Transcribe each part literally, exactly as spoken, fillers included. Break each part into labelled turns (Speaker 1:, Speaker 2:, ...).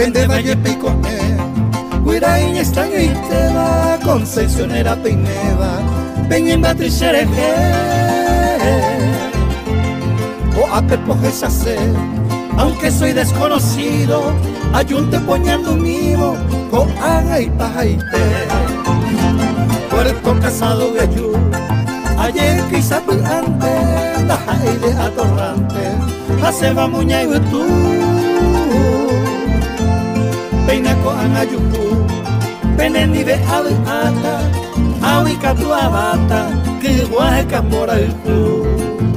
Speaker 1: vende valle picone, guiraíña extraño y te va, concesionera peineva, peña en batrichereje, o a pepoje se aunque soy desconocido, ayunte poñando un mimo, con haga y paja y te, puerto casado gallú, ayer quizá antes, taja y de atorrante, hace va muña y tú. Peina ko ang ayuku, peneni be awi ata, awi katua bata, kiwahe kamora iku.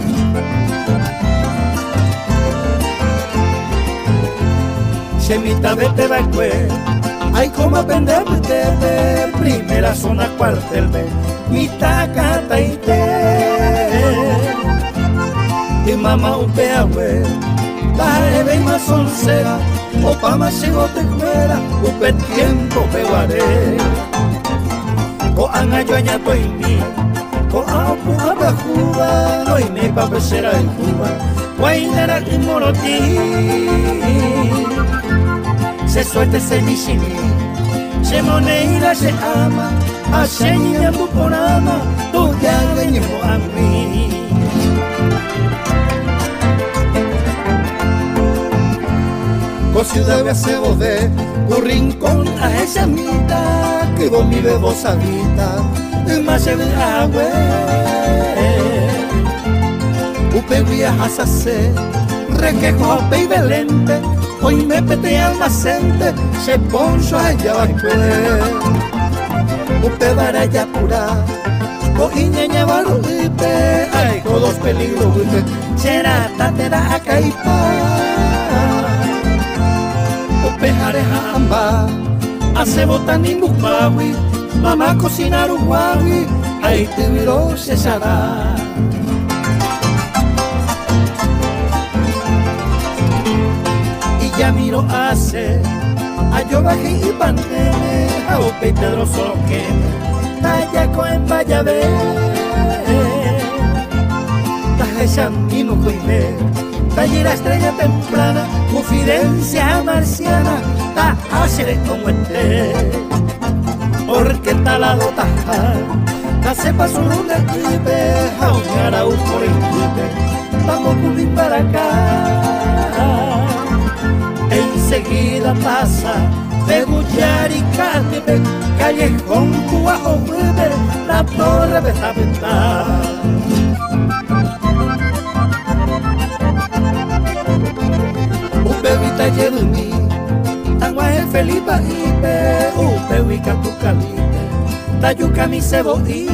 Speaker 1: Semita vete bakwe, ay como aprender de primera zona cuartel be, mitaka taite. Y mamá upea we, la eve más soncera. Opa más llegó te fuera, upe tiempo peguaré. O anayo añato y mi, o a puja pa Cuba, no hay me pa pesera en Cuba, guainera y morotí. Se suelte se mishimi, se moneira se ama, a se niña tu porama, tu ya venimos a mí. Ciudad de acebo de un rincón a esa mitad que vos mi bebo sabita de más de agua upe viajas a se requejo a peibelente hoy me pete almacente se poncho allá va upe varaya pura o iñeña baro upe ay todos peligros upe será tatera a caipa pejareja amba, hace botani mukmawi, mamá cocinar un guawi, ahí te miró cesará. Y ya miro hace, a yo bajé y pandeme, a Ope y Pedro solo que talla con vaya ve, taja chamino coime. Allí la estrella temprana, confidencia marciana, ta hacer como esté. Porque talado taja, ta sepa su luna clipe, jauñara un por el clipe, vamos a para acá. Enseguida pasa, de Gullar y Cátipe, callejón, Cuba o River, la torre de esta ventana. Bebita yerumi, agua el Felipa ipe, upe wika tu calite, tayuca mi cebo y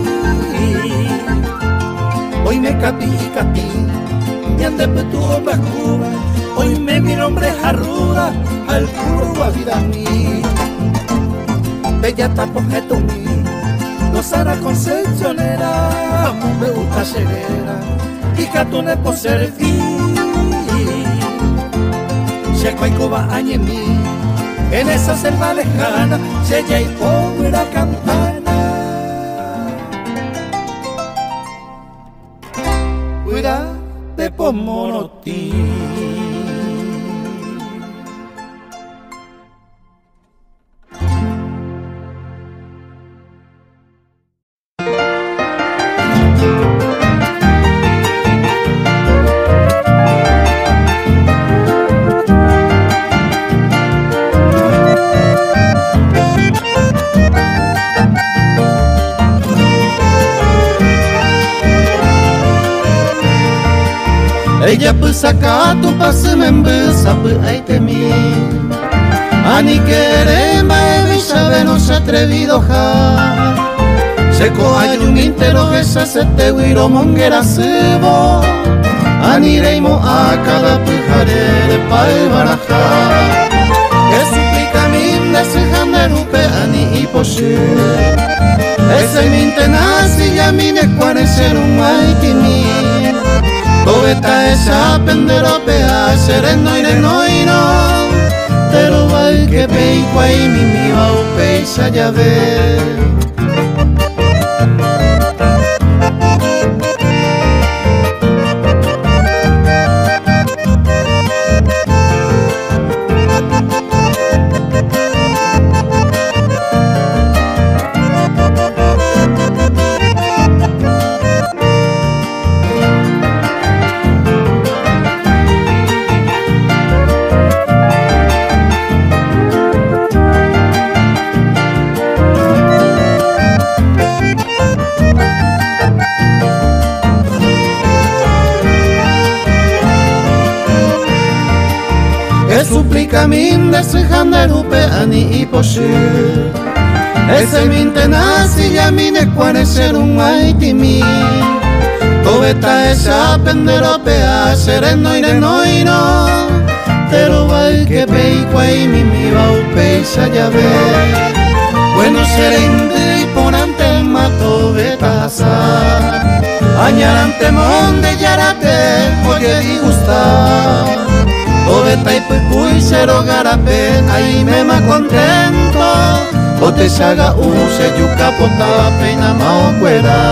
Speaker 1: hoy me capi y capi, y ande tu opa Cuba, hoy me mi nombre jarruda, al puro a vida mí, bella tapojeto mí, Rosana concepcionera, a mí me gusta ceguera, y catune por ser fin. Se cuaicoba añemí, en esa selva lejana, se ya y pobre la campana. Cuida de Pomorotí. Ella pues saca tu pase me embesa pues ay te mi ani queremba e sabe no se atrevido ja seco hay un intero que se hace te guiro monguera sebo ani reimo a cada pujare de pai baraja que suplica mi de se janderupe ani y poshe ese mi intenasi ya mi ne cuarecer un ay ti mi Bogotá esa pendero pea sereno y no y no pero hay que peico y mi mi va o peisa ya ve suplica min desejanderupe ani iposhi ese min tenasi ya mine cuare ser un aitimi tobeta esa penderope a sereno ire noino pero vai que peico y mi mi va upesa ya ve bueno serende y ponante mato betasa añarante monde yarate oye disgusta tobeta y pecuy cero garape ahí me ma contento o te saga use yuca pota peina mao cuera.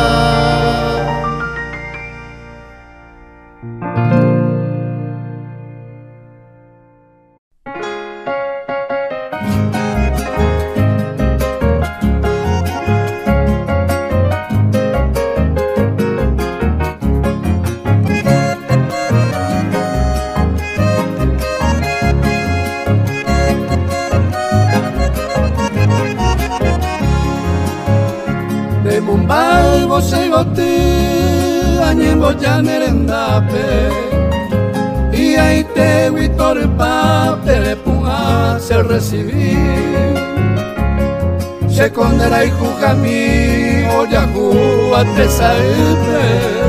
Speaker 2: Ya merendape y ahí te huitorpa telepunga se recibir se condera y juga mi oyahu a te saipe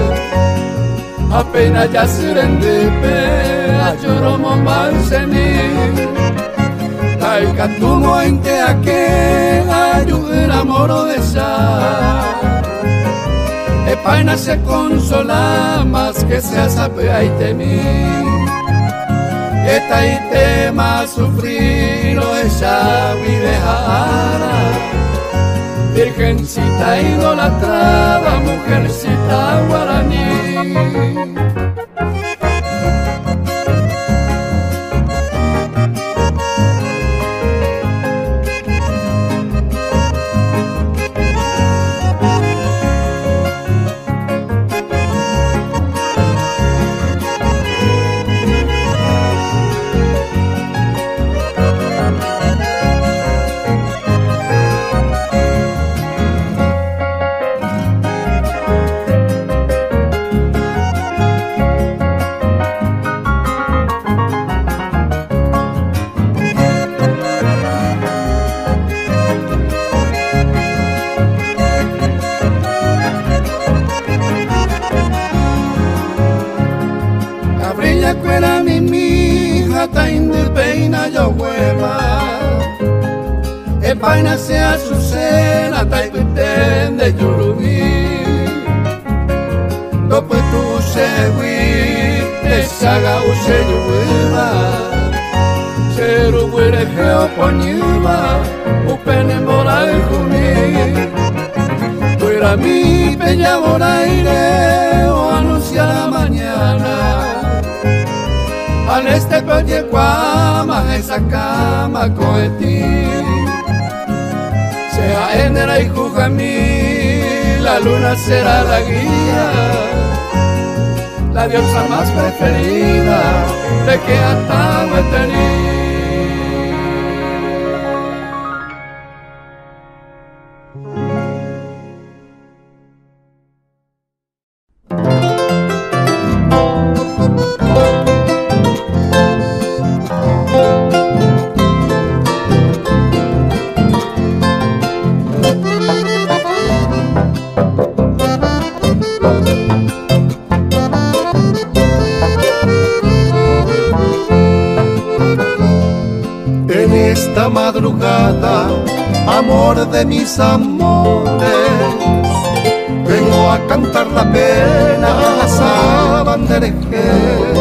Speaker 2: apenas ya sirendepe a lloromo malseni taika tumo ente ake ayudera moro de sa Epaina se consola más que se sabe ay temi Eta y tema sufrir o esa videjara Virgencita idolatrada, mujercita guaraní. Epaina se azucena, taipeten de Yurubí. Dopo tu segui, te saga use yuiba. Seru wire geoponiba, upene moral jumi. Tuera mi peña boraire, o anuncia la mañana. Al este coye guama, esa cama coetí. Sea enera y jujamí, la luna será la guía, la diosa más preferida de que hasta tení.
Speaker 1: Madrugada, amor de mis amores, vengo a cantar la pena a la sabandereje,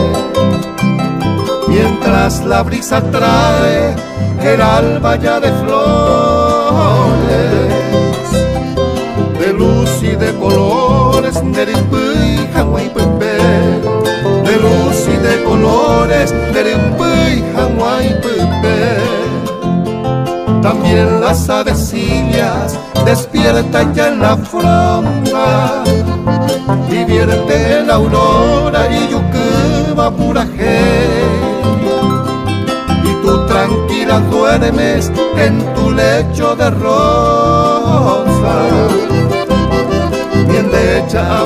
Speaker 1: mientras la brisa trae el alba ya de flores, de luz y de colores, de ripi, Hawái, pepe, de luz y de colores, de ripi, Hawái, pepe. También las avecillas despiertan ya en la fronda y vierte la aurora y yucuba puraje. Y tú tranquila duermes en tu lecho de rosa, bien de hecha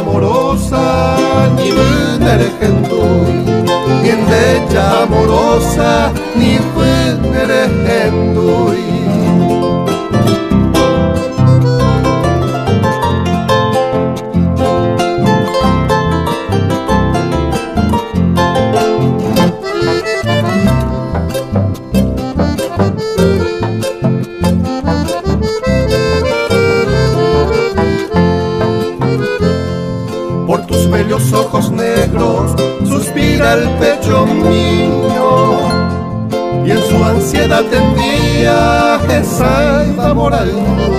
Speaker 1: amorosa, ni venere gentui, bien de hecha amorosa, ni fueretui. Bellos ojos negros suspira el pecho mío, y en su ansiedad tendía esa amor al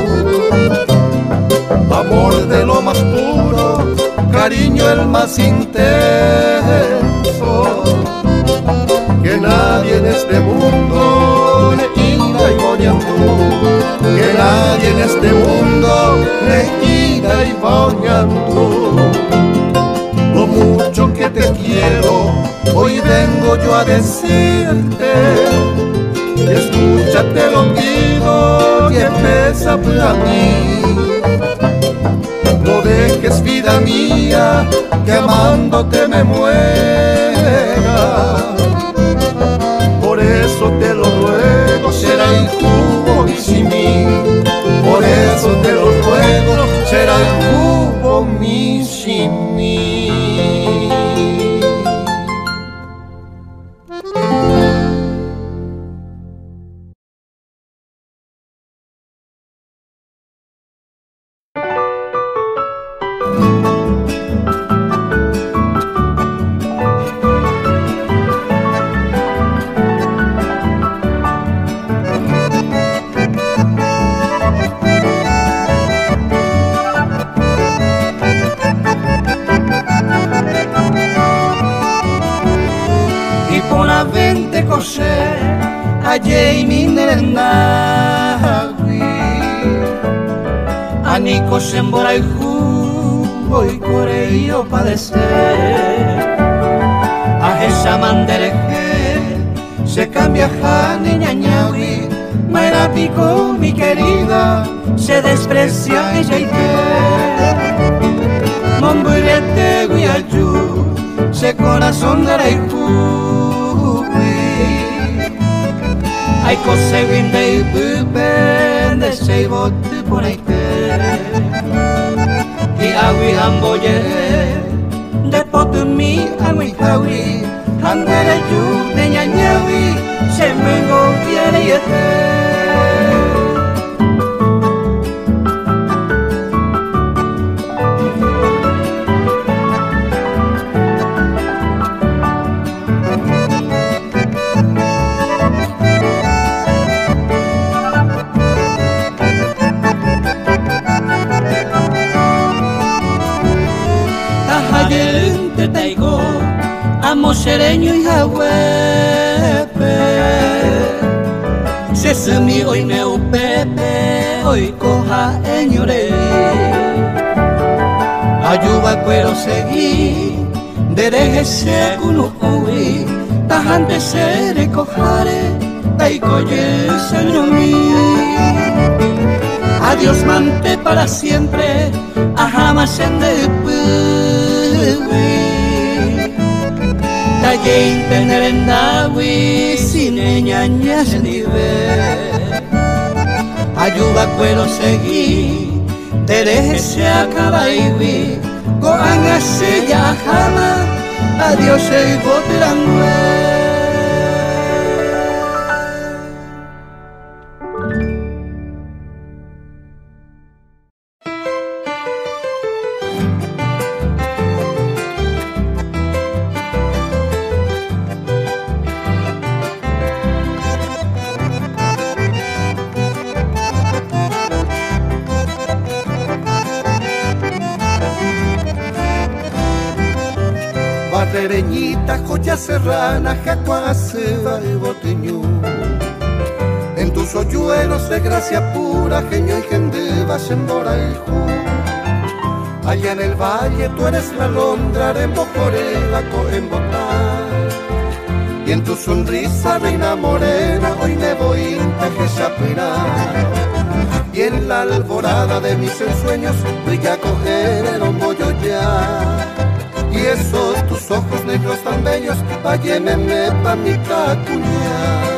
Speaker 1: amor de lo más puro, cariño el más intenso, que nadie en este mundo le ira y boñando, que nadie en este mundo le ira y boñando. Lo mucho que te quiero, hoy vengo yo a decirte, y escúchate lo pido y empieza para mí. No dejes, vida mía, que amándote me muera. Por eso te lo ruego, será el cubo y sin mí. Por eso te lo ruego, será el cubo mi sin mí.
Speaker 2: Ajay minerendawi Aniko sembora y jugo y coreo padecer Ajesha mandereje se cambia jani ñañawi Maera pico mi querida se desprecia ella y te Momburete guiayu se corazón de y Ay cose vinde y bupen de se bote por ahí y agui amboye de potu mi agui agui andere yu de ñañawi se me gobiere y Amo sereño y jahuepe Se sumi hoy me upepe Hoy coja eñore Ayuba cuero seguí Dereje según uy Tajante se recojare Taikoye señomi Adiós mante para siempre A jamás en de Talle tener en dawi sin ñañas ni ver Ayuda cuero seguí Dereje se acaba y vi Coanga se ya jama Adiós se boteran
Speaker 1: Tereñita, joya serrana, jacuaceba y boteñú. En tus hoyuelos de gracia pura, genio y gendeva, sembora el ju. Allá en el valle tú eres la alondra, remojorela, coembotar. Y en tu sonrisa, reina morena, hoy me voy a Jeshapirá. Y en la alborada de mis ensueños, voy a coger el homboyo ya. Y esos tus ojos negros tan bellos, váyeme pa' mi cacuña.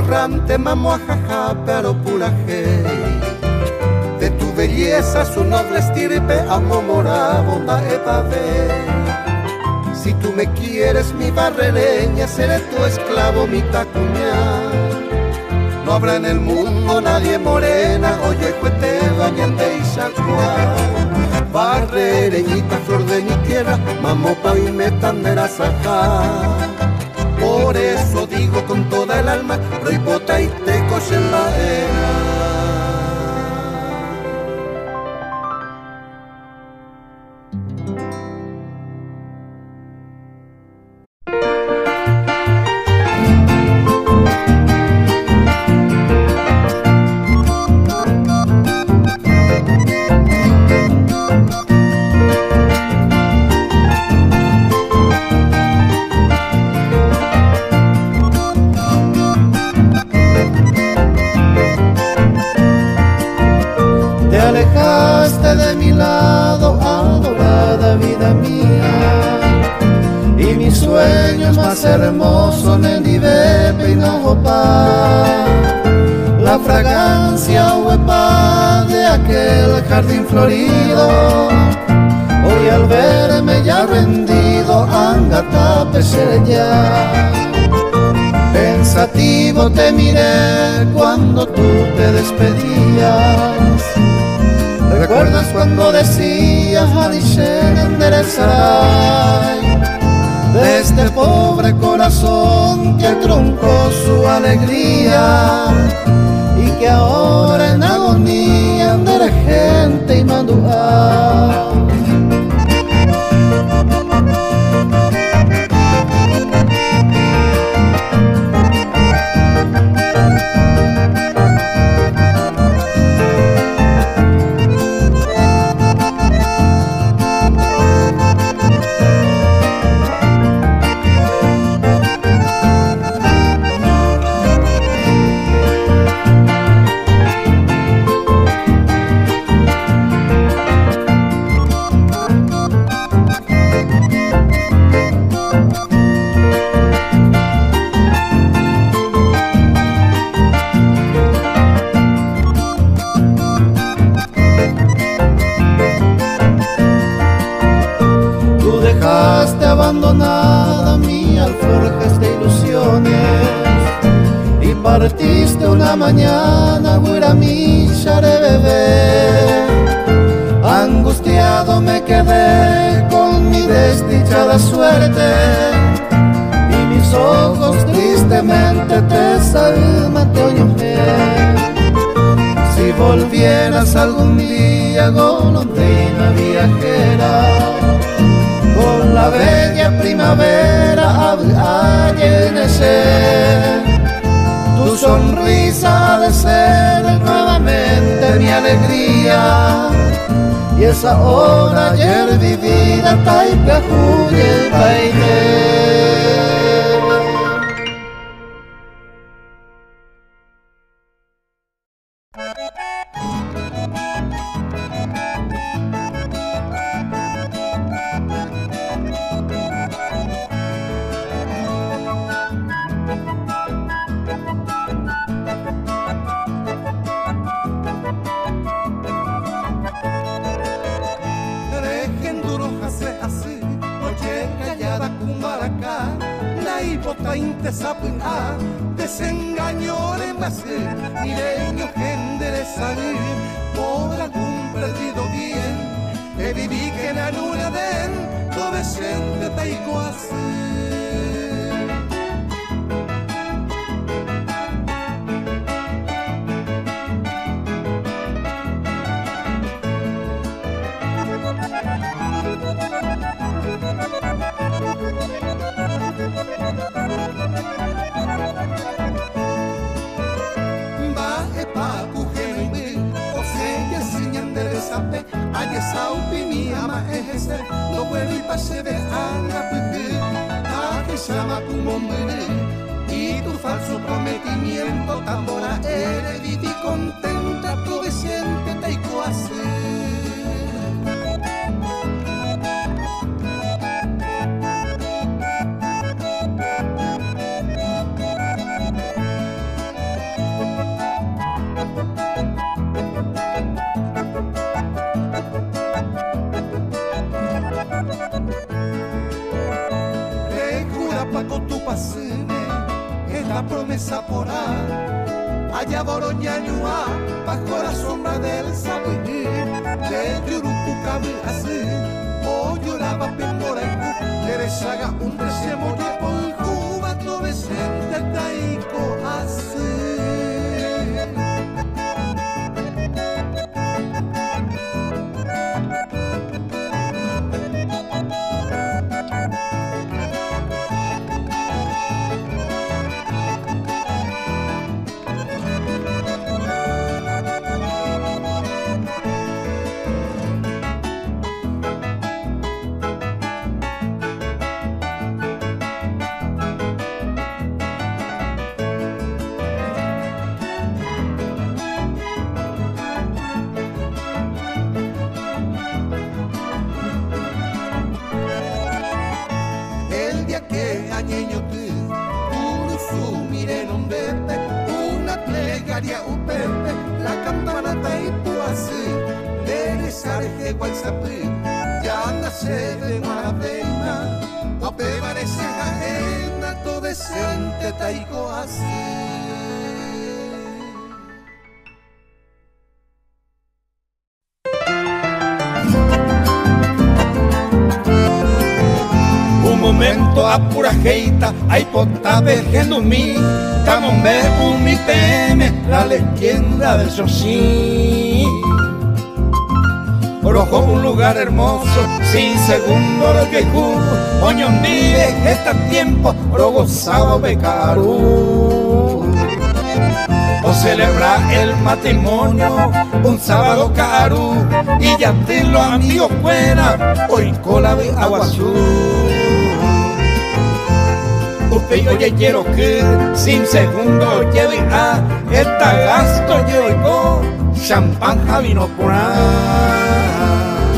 Speaker 1: errante, mamoajaja, pero pura hey. De tu belleza, su noble estirpe, amo morabonda epave. Si tú me quieres, mi barrereña, seré tu esclavo, mi tacuña. No habrá en el mundo nadie morena, oye, cuete, bañante y chacua. Barrereñita, flor de mi tierra, mamopa y metandera sajá. Por eso digo con toda el alma, roipota y tecos en la era.
Speaker 2: De mi lado, adorada vida mía, y mis sueños más hermosos en Ibepe y Nojopa, la fragancia huepa de aquel jardín florido. Hoy al verme ya rendido, angatape seré ya. Pensativo te miré cuando tú te despedías. ¿Recuerdas cuando decías Hadishen enderezará de este pobre corazón que truncó su alegría y que ahora en agonía andere gente y mandúa? Abandonada mi alforjas de ilusiones y partiste una mañana, güira mi chare bebé. Angustiado me quedé con mi desdichada suerte y mis ojos tristemente te salman te oñojé. Si volvieras algún día, golondrina viajera, con la bella primavera a llenecer, tu sonrisa ha de ser nuevamente mi alegría, y esa hora ayer vivida taipa juye baile. Desengañores más mireño gente de salir por algún perdido bien que viví que la luna den todo decente taico así. No vuelve y pase de Ana Pepe, a que llama tu nombre y tu falso prometimiento, tambora eres viví contenta, tu decente taico hacer. la promesa porá. Allá Boroñañua, bajo la sombra del saber, de Yurupucabi así, o lloraba Pemora y Cu, Teresaga un desemo de por Cuba, todo Vicente Taico así. La campana taipu así, de sarje guaysapi, ya nace de maravena, a pegar esa ajena, todo decente taico así.
Speaker 1: Un momento a pura jeita, hay pota vejendo mi, camombe un mi teme, la leyenda del Xochín. Rojo un lugar hermoso, sin segundo del que juro, oñón vive este tiempo, ro gozado becaru. O celebra el matrimonio, un sábado caro, y ya te los amigos fuera, hoy cola de agua azul. Usted oye quiero que sin segundo lleve a esta gasto llevo champán vino por ahí.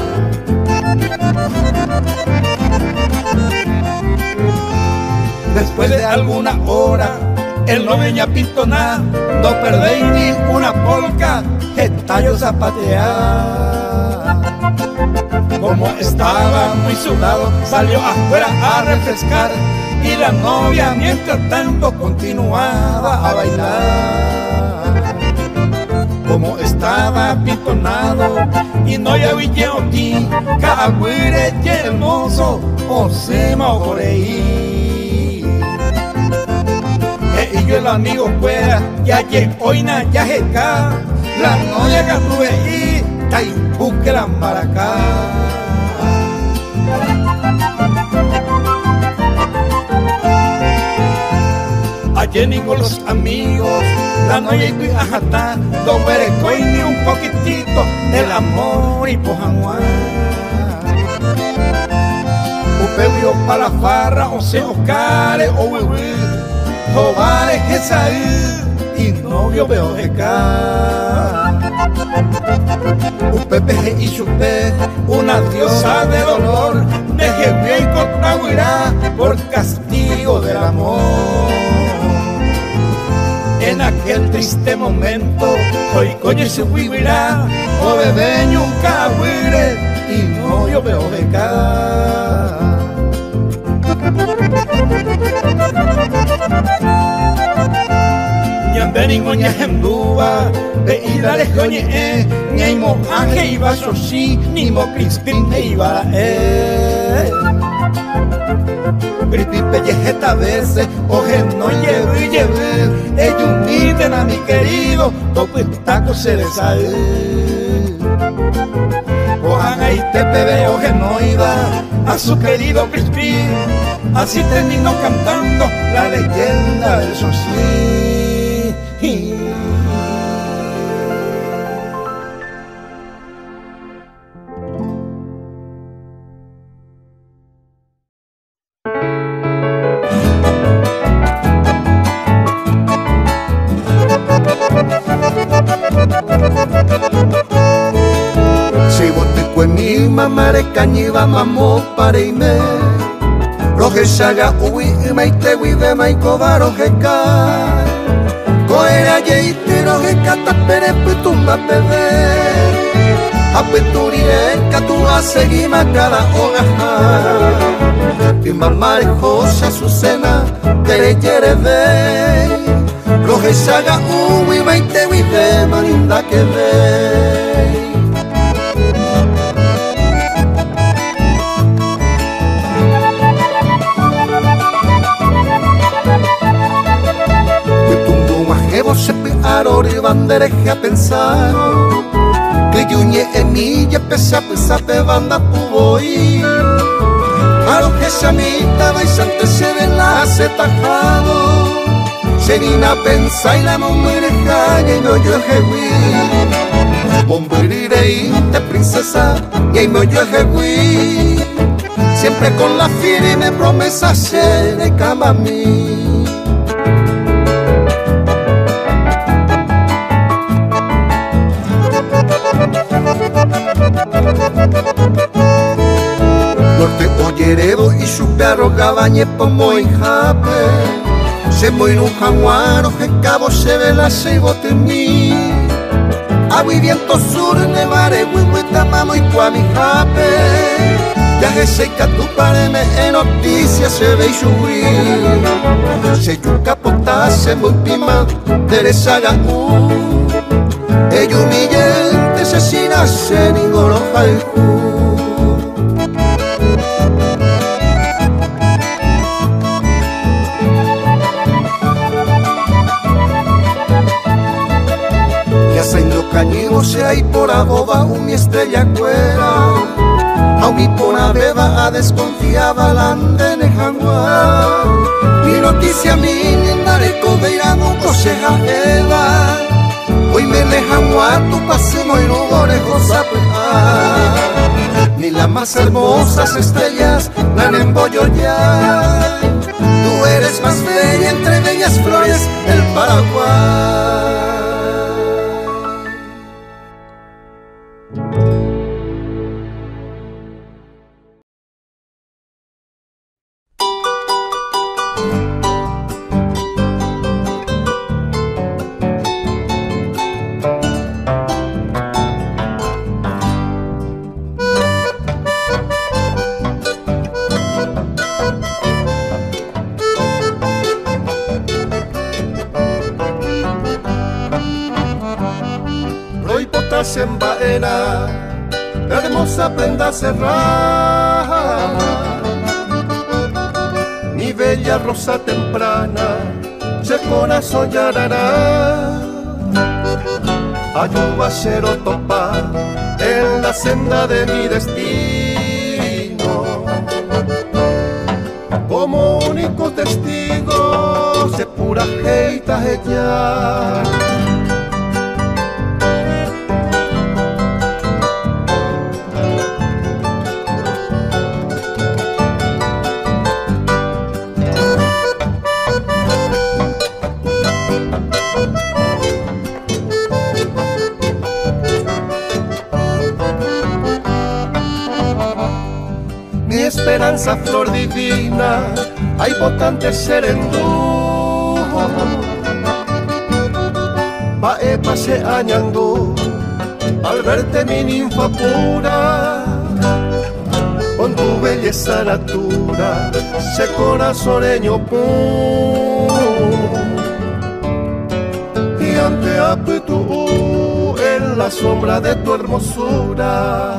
Speaker 1: Después de alguna hora el no venía pinto nada, no perdéis ni una polca, estallo zapatear. Como estaba muy sudado, salió afuera a refrescar, y la novia mientras tanto continuaba a bailar. Como estaba pitonado y no ya vi yo ti, caguire y hermoso, o se me ojoreí. E yo el amigo fuera, ya que hoy na ya jeca, la novia que tuve y tai busque la maracá. Ayer con los amigos, la noche y ajatá, no verecoy ni un poquitito del amor y pojanguá. Upebio para la farra, o sea, Oscar, o huehuí, jovares que salir, y novio veo jeca. Upepe y chupé, una diosa de dolor, deje bien contra huirá, por castigo del amor. En aquel triste momento, hoy coño se huirá, o bebé nunca huire, y no yo veo beca. Ñambeni moña hendúa, ve y dale coñe eh, ni mo aje iba soshi, ni mo crispin te iba eh. Crispin pellejeta veces, oje no lleve y lleve, ellos uniten a mi querido, topo taco se les sale. Cojan ahí te bebé, oje no iba a su querido Crispin, así terminó cantando la leyenda del Xochín.
Speaker 2: Si vos te cueni mamare cañiva mamo pareime, roje saga uwi maite wive maiko baroje ka. Coera yeite roje kata pere putumba pede, apeturie katu asegi makala ogaha. Y y mamá José Azucena, tere quiere ver, roje saga uwi baite wide maninda que ve. Kutundu majevo sepi arori bandereje a pensar, que yuñe emilla pesa pesa te banda puboí. Aro que samita baisante se velase tajado, serina pensa y la mujer calle y no yo jehui. Bombirireinte princesa y no yo jehui, siempre con la firme promesa seré camamí. Norte Olleredo y su perro Gabañe pomo y jape, se muy un jaguaro que cabo se ve la seibote mí. Agua y viento sur nevare huihuita mamo y cuami jape, ya que se tu pareme en noticias se ve y subir. Se yuca potase muy pima Teresa Gangú, ello humillante asesina se ningoro jaijú. Cañigo se hay por aboba un mi estrella cuera, a mi pona beba a desconfiaba la andene jangua. Mi noticia mi nindareco de irán coseja eva, hoy me le jangua tu pasemo y no orejosa ni las más hermosas estrellas la embollo ya. Tú eres más bella entre bellas flores del Paraguay. En vaena, la hermosa prenda cerrada, mi bella rosa temprana, se corazón llorará. Ayuda a ser topa en la senda de mi destino, como único testigo de pura jeita ella. Esperanza, flor divina, hay botante serendú, pae pase añandú, al verte mi ninfa pura, con tu belleza natura, se corazoneño pum, y ante apetú en la sombra de tu hermosura.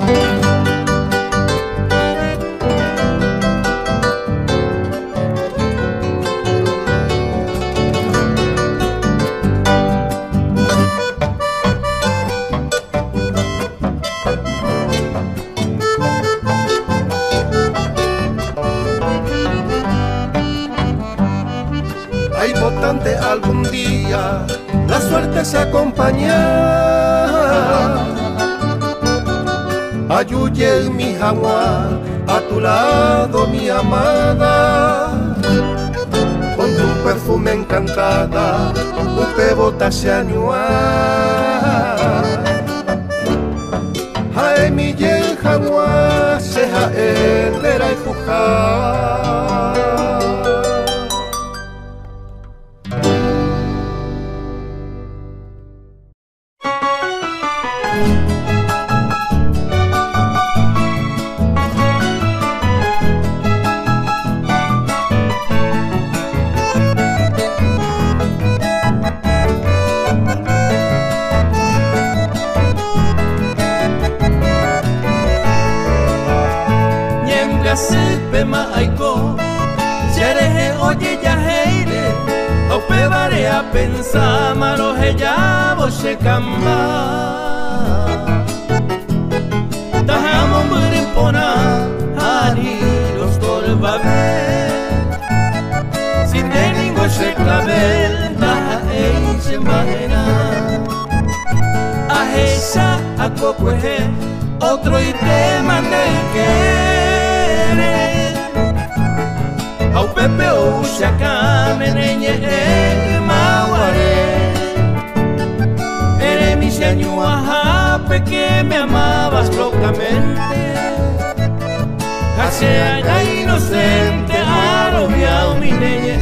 Speaker 2: Algún día la suerte se acompaña, ayuye mi jangua, a tu lado mi amada, con tu perfume encantada, usted bota se añua. Jae mi yen jangua, se jae lera y fujar.
Speaker 3: pema aiko Chereje oye ya heire Aupe vare a pensar Maro heya boche kamba Tahamo murimpona Hani los tolvabe Sin de ningún clavel Taha eiche mahena Ahecha a cocueje Otro y te mande querer Au pepe o ushaka menenye e maware Ere mi señua jape que me amabas locamente Hace aña inocente arrobiao mi neñe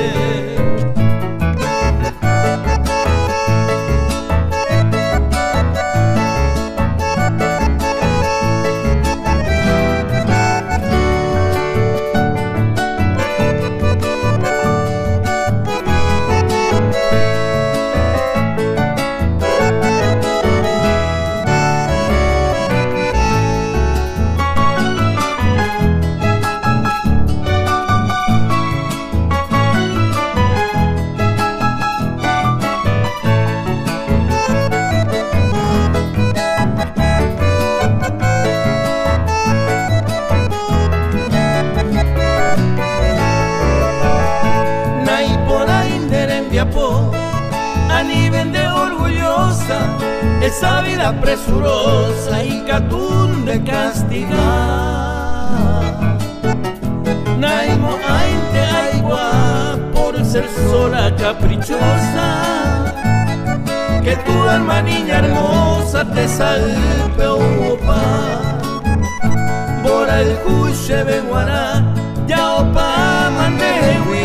Speaker 3: Esa vida presurosa y catún de castigar Naimo ainte aigua por ser sola caprichosa Que tu alma niña hermosa te salpe opa Bora el cuche benguará ya opa mandehui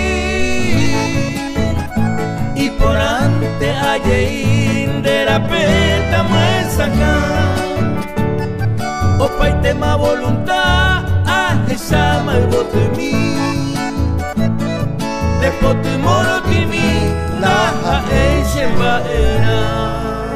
Speaker 3: Y por ante ayeí de la peta me sacan Opa y tema voluntad a esa mal bote mi De pote moro timi la ha eche vaera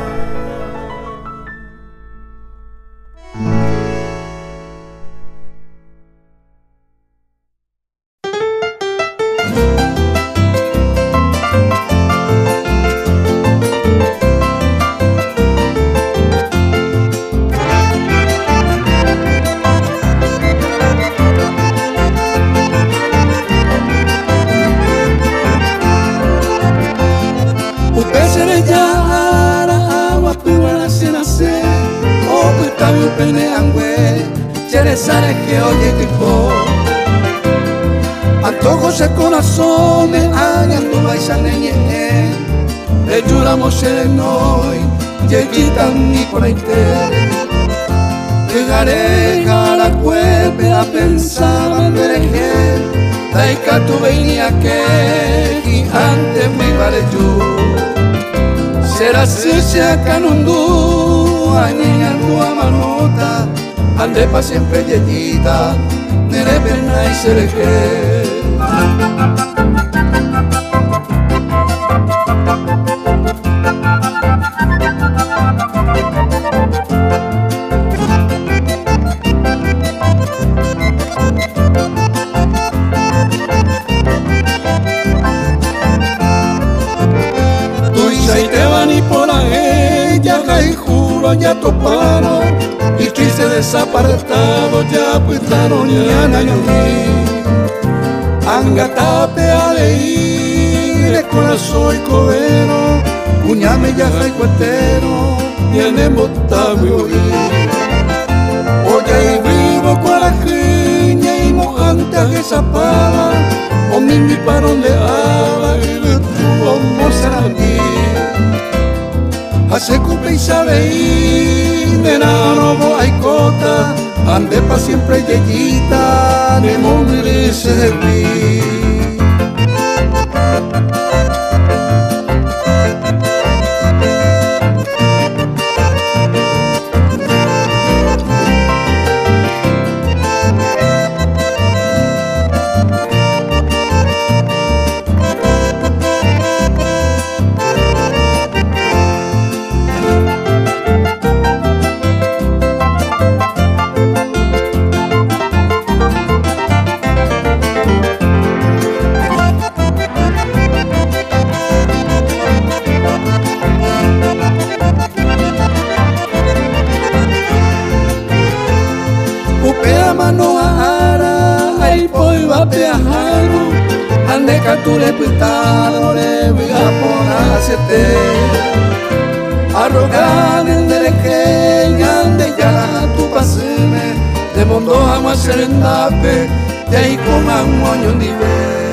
Speaker 2: Sabes que oye tipo Antojos de corazón me hagan tu baisa neñe Le lloramos el noi Yeyita ni por ahí te Llegaré a la cueve a pensar en dereje Taika tu venía que Y antes me vale yo Será si se acanundú Añeñando a manota Ande pa siempre yeyita, nere pena y serejé. Tu isa y te van y por ahí, ya y juro ya toparon. Y triste desapartado ya puestaron ya nañoní Angatape aleire corazón y covero Cuñame ya hay cuatero Viene botado y oí Oye y vivo con la jiña y mojante a esa pala O mi mi parón de ala y de tu amor será mí Hace cupe y sabe ir Nena robo hay cota Ande pa siempre yeyita De morir se vi mano ara ai poi va peajaro ande catule pitado le viga pona sete arrogante de que ande ya tu paseme de mundo ama serendape de ahí con un año nivel.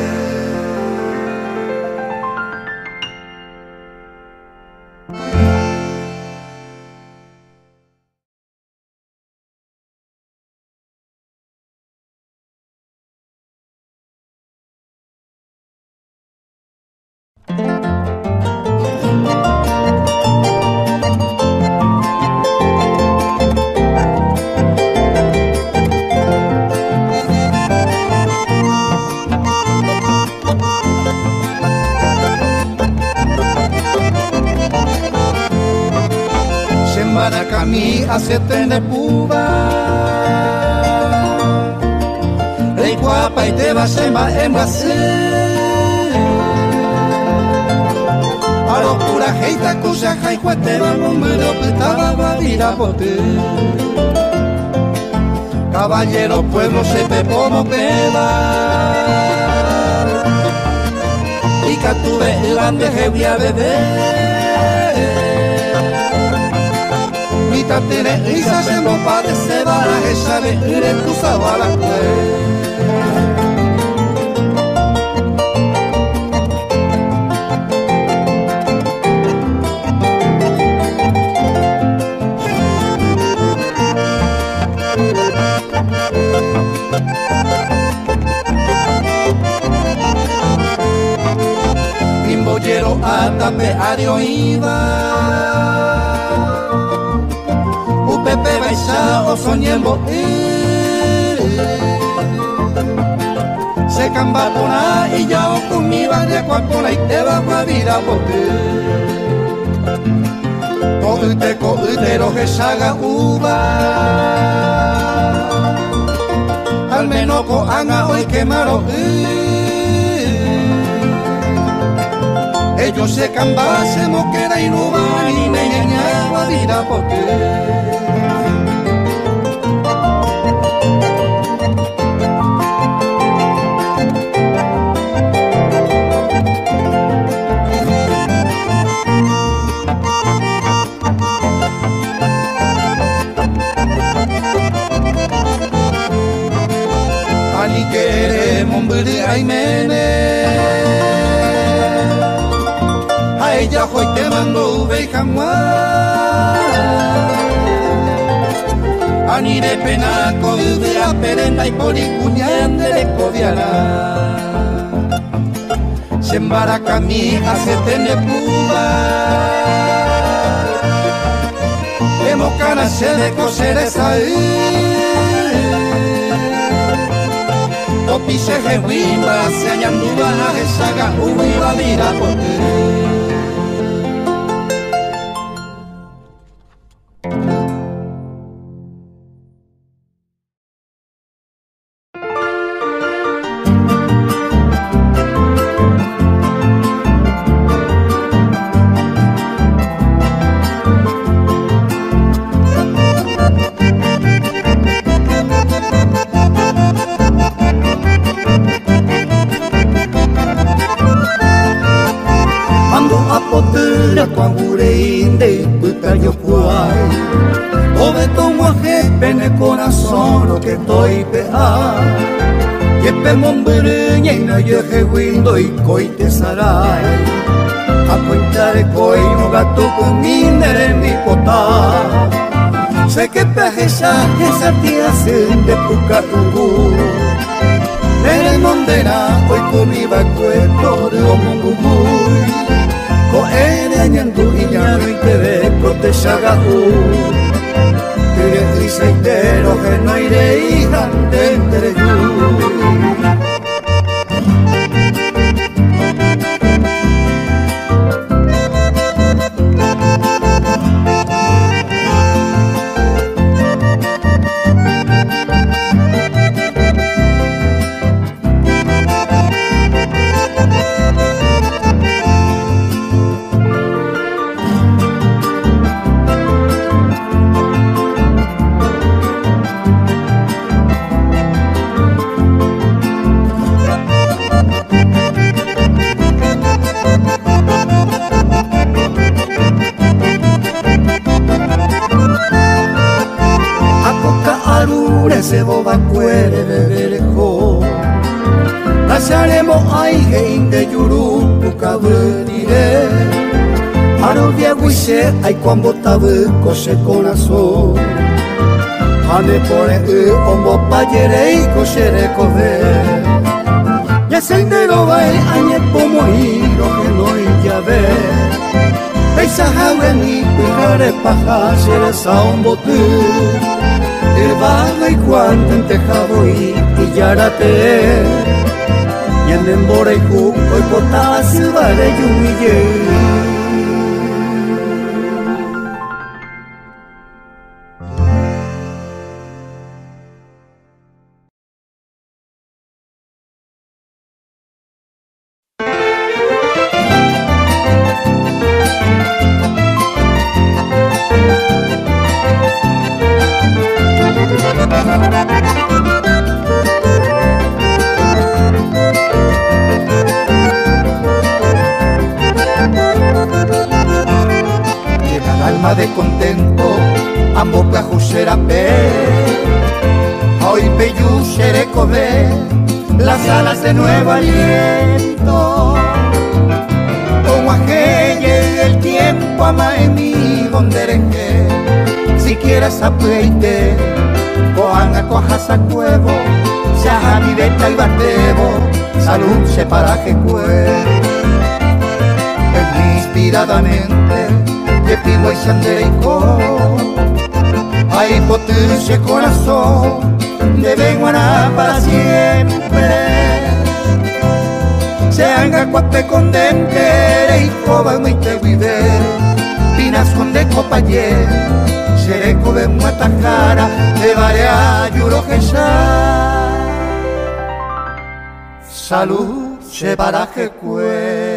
Speaker 2: Kami asetene puba Rei guapa y te va semba en base A locura heita cuya jaigua te va número pitaba va vira pote Caballero pueblo se te como queda Y que tuve el grande que voy a beber Tere risa se no parece baraje sabe ire tu sabala Bimbollero hasta peario iba Pepe baisa o soñembo Se camba pona y ya o conmigo de cuapona y te va a vida bote Todo te coitero que saga uva Al menos co anga hoy quemaro Ellos se camba se moquera y no van y me ñaña a vida bote Ay mene A ella hoy te mando vejamua Ani de pena de perenda y poricuñán de codiana Se embaraca mi hace tener puba Hemos canas se de coser esa Pise que wimba se añanduba a saga uiba mira porque yo que windo y coite sarai a coitare coi no gato con minere mi pota sé que pejesa esa tía sin de puca ugu nere mondera hoy con mi bacueto de omungumui co ere añandu y ya no te ve cote saga u tere trisaitero que no iré hija de entre you ese boba cuere de lejos. Pasaremos aire de yurupu cabrire. Aro vieguise ay cuando tabe cose corazón. Ane pone e ombo payere y cosere code. Ya sendero vai añe pomo hiro que no ya ve. Peisa hawe ni pigare paja sere saombo tu. El vaga y cuando en tejado y yarate. Y en embora y juco y potasio vale yumille. De contento, ambos cajos será pe. Hoy peyú seré code, las alas de nuevo aliento. Como aquella el tiempo ama en mí donde ereje. Si quieres apeite, cojan a cojas a cuevo. Se haja mi beta y batebo, salud se paraje cue. Inspiradamente te pido y sandeico, ay potencia corazón, de venguana para siempre. Se haga cuape con dente, y coba y te guide, pinas con de copaye, sereco de matajara, de varea yuro jesá. Salud se paraje cue.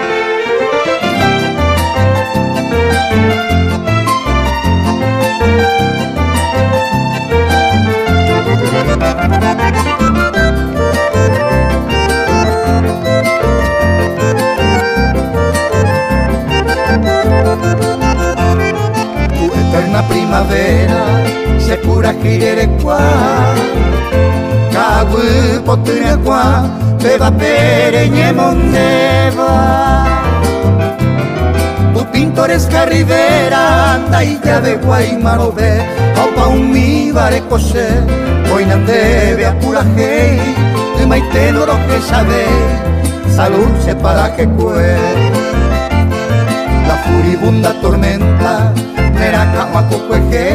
Speaker 2: Tu eterna primavera se pura girerecua, cagu potunecua, beba pereñe mondeva. Tu pintoresca ribera anda y ya de Guaymaro ve, aupa un mi barecose, hoy nandebe a pura gei, de maite no lo que sabe, salud se para que cue. La furibunda tormenta, meraca macocueje,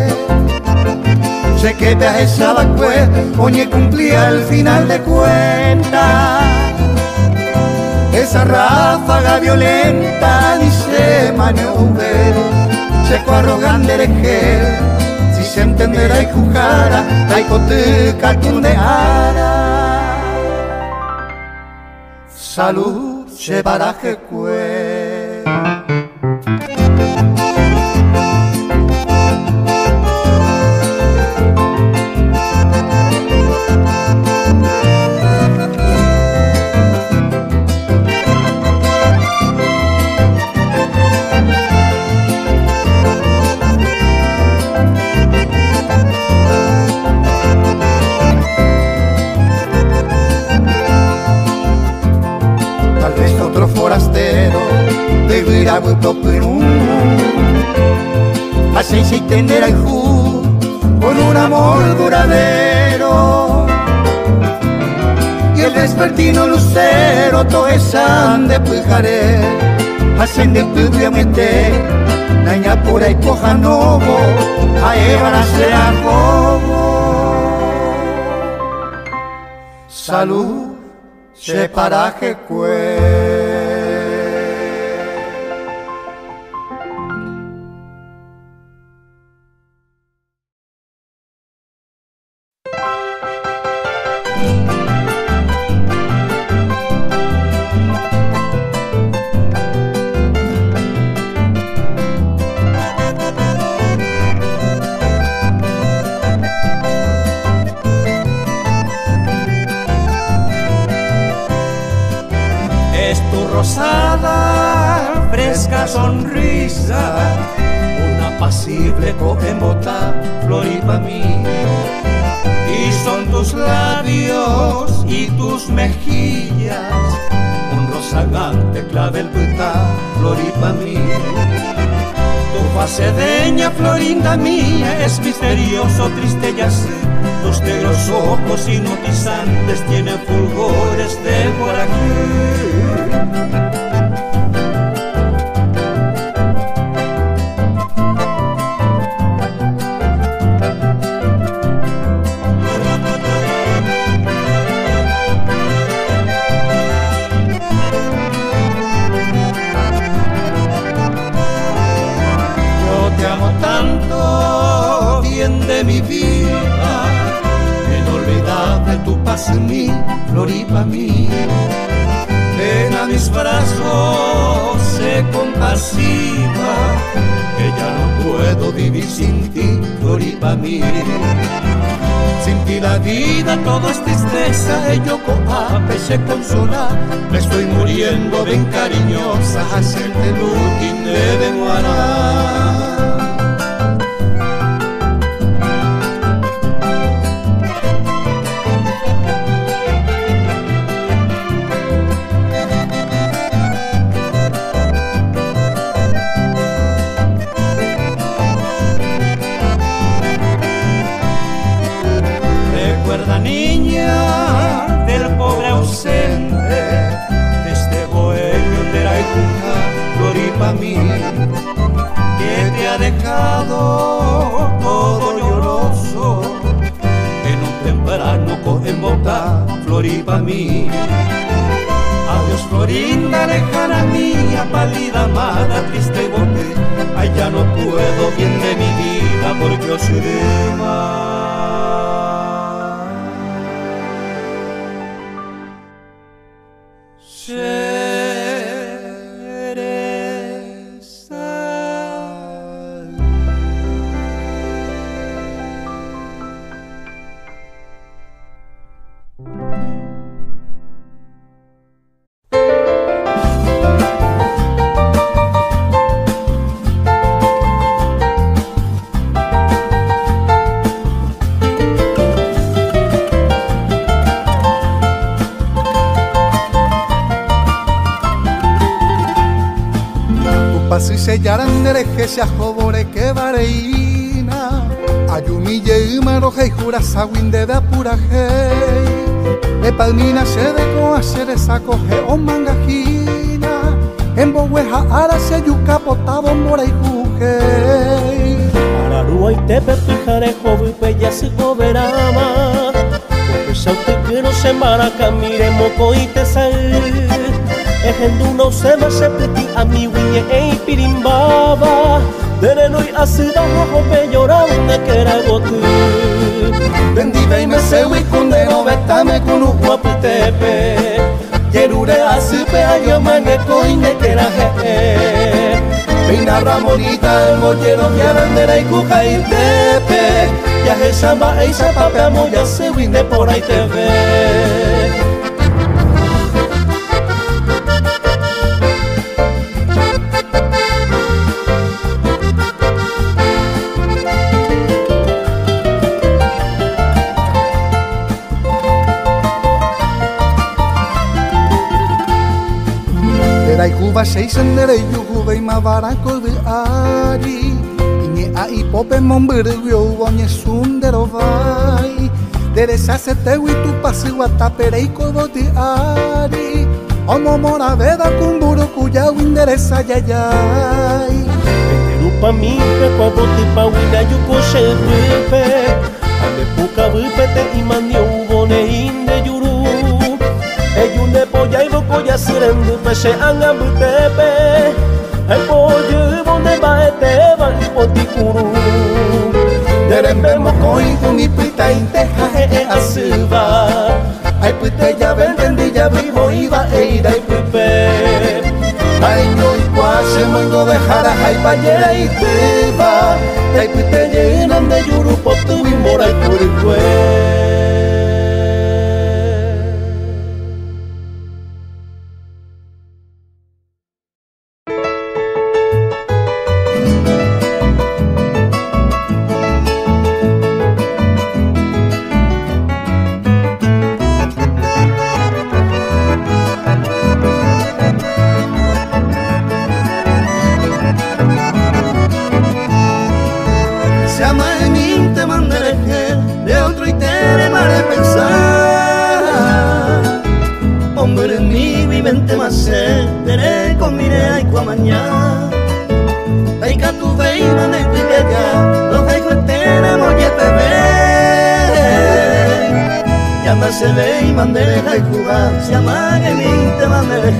Speaker 2: se que te esa vacue, oñe cumplía al final de cuenta. Esa ráfaga violenta ni se maneuver, seco arrogante hereje, si se entenderá y jujara, taicote catundeara. Salud se baraje cue. Perú, así se entenderá el ju con un amor duradero. Y el vespertino lucero todo esan de pujaré, hacen de pubiamente, daña por ahí coja novo, a Eva será jovo. Salud se paraje cue.
Speaker 3: Rosada, fresca sonrisa, una apacible cogemota, flor y pa' mí. tus labios y tus mejillas, un rozagante clavel puta, floripa mía. Tu fase deña, florinda mía, es misterioso, triste ya sé. Tus negros ojos hipnotizantes tienen fulgores de por aquí.
Speaker 2: Mi vida, inolvidable tu paz en mí, floripa mía. Ven a mis brazos, sé compasiva, que ya no puedo vivir sin ti, floripa mía. Sin ti la vida todo es tristeza, ello coape se consola. Me estoy muriendo, ven cariñosa, hacerte lutin de demorar.
Speaker 3: Niña del pobre ausente, de este bohemio de la Icuja, floripa mía, que te ha dejado todo lloroso en un temprano en boca, floripa mía. Adiós Florinda, lejana mía, pálida amada, triste y bote, ay ya no puedo bien de mi vida porque os iré más.
Speaker 2: Si sellaran dereje se ajobore que vareina ayumille y maroje y jura sawinde de apuraje e palmina se deco hacer esa coge o mangajina en bogueja ara se yuca potado mora y juje
Speaker 4: Ararua y tepe pijare jovi peya si coberama porque saute que no se maraca mire moco y te sal Ejenduno se me sepeti a mi wiñe e pirimbaba Dereno y asida rojo pe llorando que era botu
Speaker 2: Bendive y me sewi kundero betame kunu guaputepe Yerure asipe a yo maneko y ne que era jeje Peina ramonita el mollero que arandera y cuja y tepe Ya je samba e se papeamo ya se winde por ahí te ve Cuba seis sendere yugo y mavaraco de ari Iñe a hipope mombrugio boñe sundero vai Deresa se te wi tu pasi watapere y codo de ari Omo mora veda kumburu cuya winderesa yayay
Speaker 4: Rupa mi pe kwa boti pa wina yuko she rupe Ame puka rupete y mandio ubone inde yuru Eyune poya y loco ya sirendu peshe anga butepe El pollo bonde va ete va y potikuru
Speaker 2: Derembe moko y kuni pita inteja e asiva Ay pite ya vendendi ya vivo iba e ira y pipe Ay no y cuase mango de jara ay payera y tiba Ay pite llenan de yuru potu y mora y curicue
Speaker 3: pensar. Hombre mi vivente más se tere con mire ay kwa mañana. Ay que tu veima de tu bella, los hay que tenemos que beber. Ya me se ve y mandere hay jugar, se llama que mi te mandere.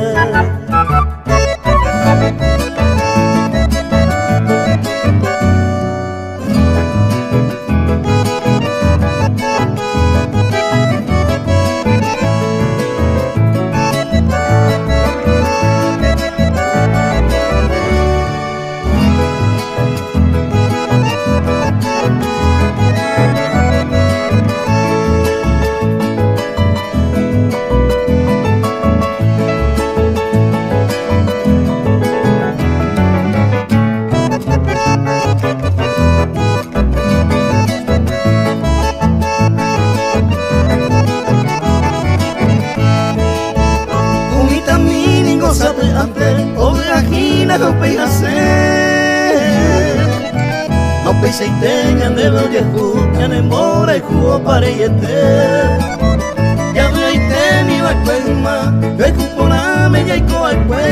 Speaker 3: Se tengan de los yehú, que enamora y jugo para yete. Ya ve y te mi va cuema, ve cupona me ya y coa y cue.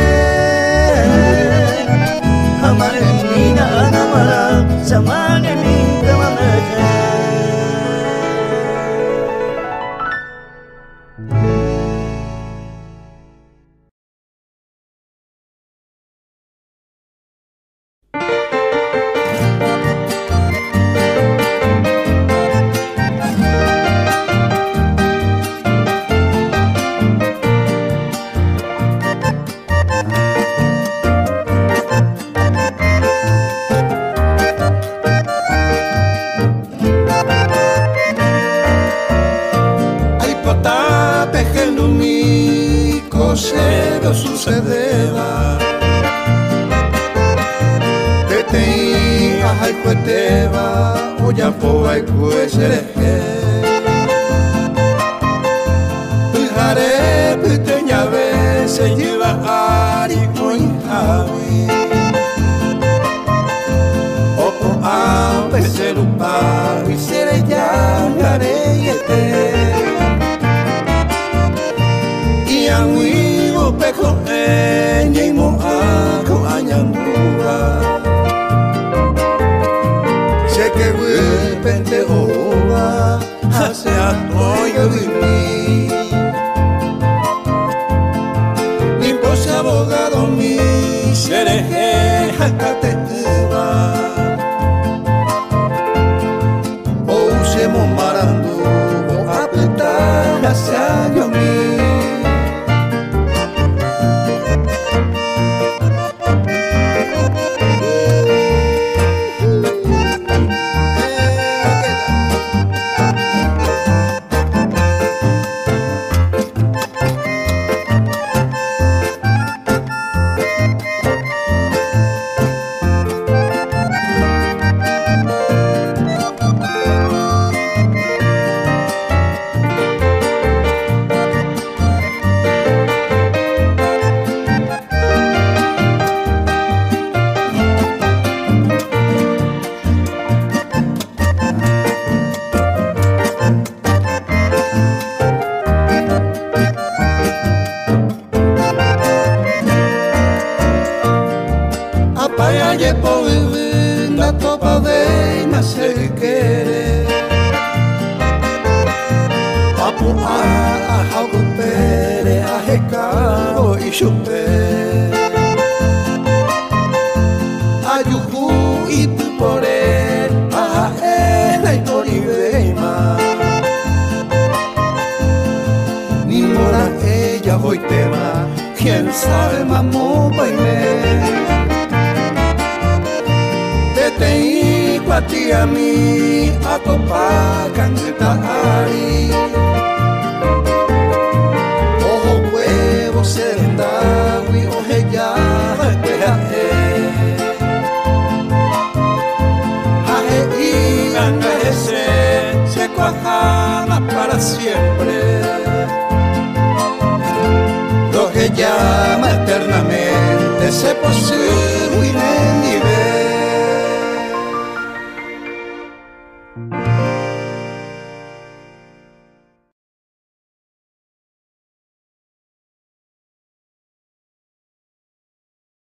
Speaker 3: Amar en mi na anamara, se aman en mi te maneje.
Speaker 2: Quién sabe mamó baile. Tete a ti a mí a topa candeta ari. Ojo huevo serendawi oje ya peja e. Aje y ese se cuajana para siempre. Lo que llama eternamente se posee.